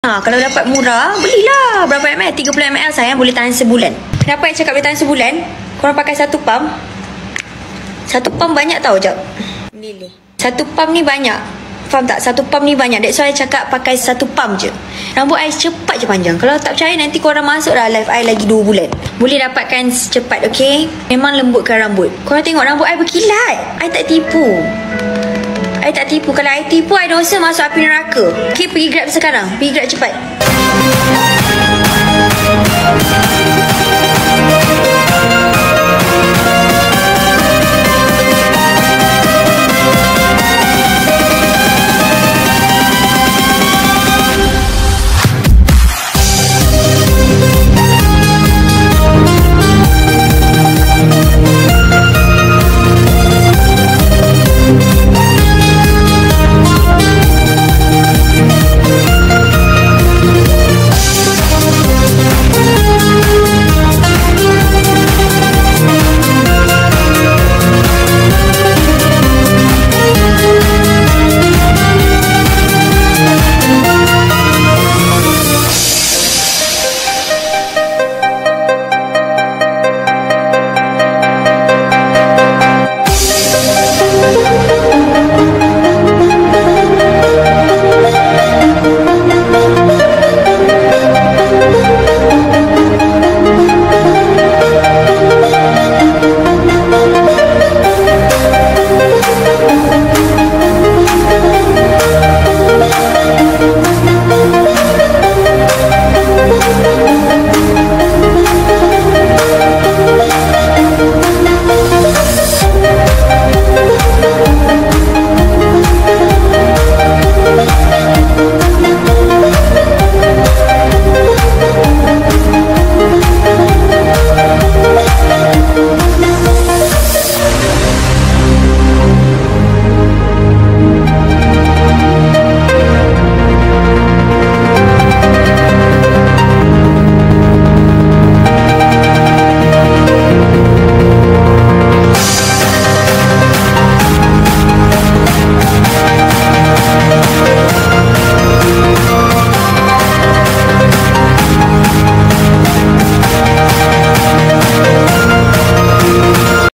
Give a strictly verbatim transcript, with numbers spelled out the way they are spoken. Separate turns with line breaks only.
Ha, kalau dapat murah, belilah. Berapa ml? tiga puluh mililiter sayang, boleh tahan sebulan. Kenapa yang cakap boleh tahan sebulan? Korang pakai satu pam. Satu pam banyak tau, jap. Lili. Satu pam ni banyak. Faham tak? Satu pam ni banyak. That's why I cakap pakai satu pam je. Rambut I cepat je panjang. Kalau tak percaya, nanti korang masuk dah live I lagi dua bulan. Boleh dapatkan secepat, okay? Memang lembutkan rambut. Korang tengok rambut I berkilat. I tak tipu. I tak tipu. Kalau I tipu, I dosa masuk api neraka. Okay, pergi grab sekarang. Pergi grab cepat.